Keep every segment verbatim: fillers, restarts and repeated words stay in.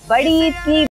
बड़ी ईद की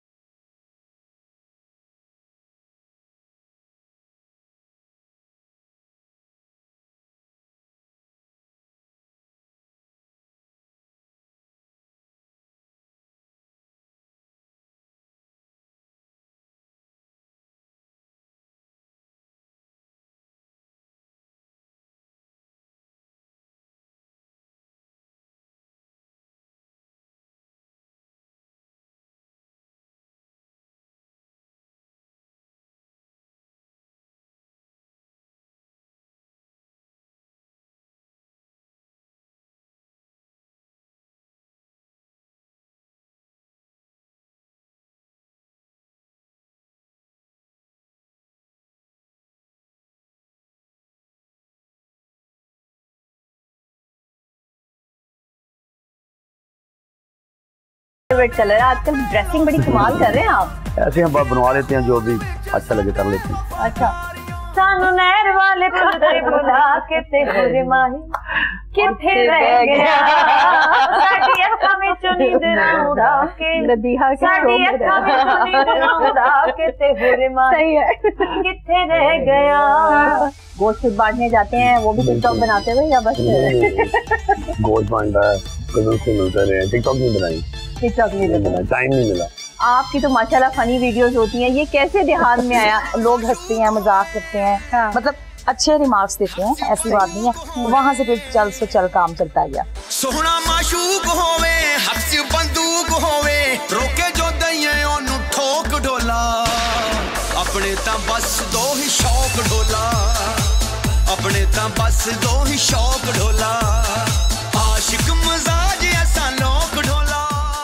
चल रहा है आजकल। ड्रेसिंग बड़ी कमाल कर रहे हैं आप। ऐसे हम बनवा लेते हैं, जो भी अच्छा लगे कर लेते हैं। अच्छा, सानू नहर वाले पुंदे बुला के ते हुरे माही किथे रह गया, साडी अखां विचों नींद उड़ा के नदिया के साडी अखां विचों नींद उड़ा के ते हुरे माही सही है किथे रह गया। गोश्त बांटने जाते हैं, वो भी टिकटॉक बनाते हुए या बस गोश्त बांट रहा है, कजन से मिलते रहे। टिकटॉक नहीं बनाई, टिकटॉक नहीं बनाई, टाइम नहीं मिला। आपकी तो माशाल्लाह फनी वीडियोस होती हैं, ये कैसे ध्यान में आया? लोग हंसते हैं, मजाक करते हैं, हाँ। मतलब अच्छे रिमार्क्स देते हैं, ऐसी बात नहीं है। वहाँ से फिर चल से चल काम चलता गया। सोहना माशूक होवे, हाथ च बंदूक होवे, रोके जो दइए ओनू ठोक ढोला, अपने ता बस दो ही शौक ढोला, अपने ता बस दो ही शौक ढोला, आशिक मजाज ऐसा लोक ढोला।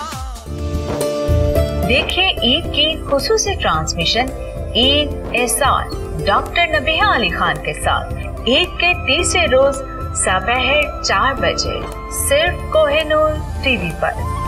देखिए ईद की खुसूसी ट्रांसमिशन ईद एहसान डॉक्टर नबीहा अली खान के साथ ईद के तीसरे रोज दोपहर चार बजे सिर्फ कोहिनूर टीवी पर।